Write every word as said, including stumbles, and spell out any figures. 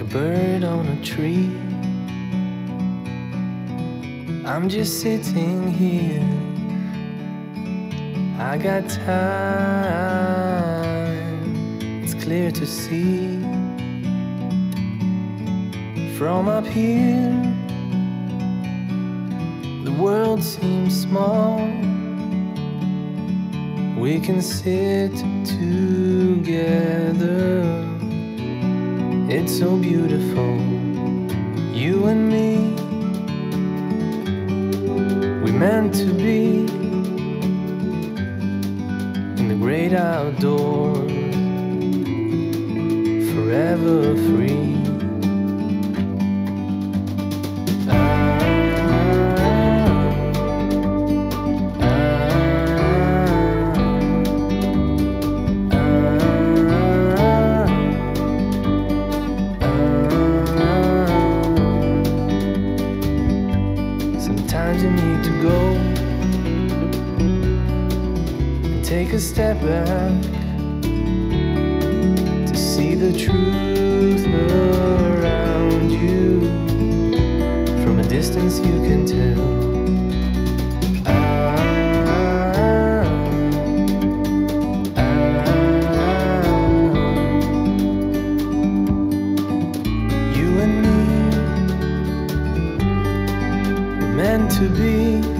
bird on a tree. I'm just sitting here, I got time, it's clear to see. From up here, the world seems small. We can sit together, it's so beautiful, you and me. We meant to be in the great outdoors, forever free. Sometimes you need to go and take a step back to see the truth around you. From a distance you can tell. Ah, ah, ah. You and me, meant to be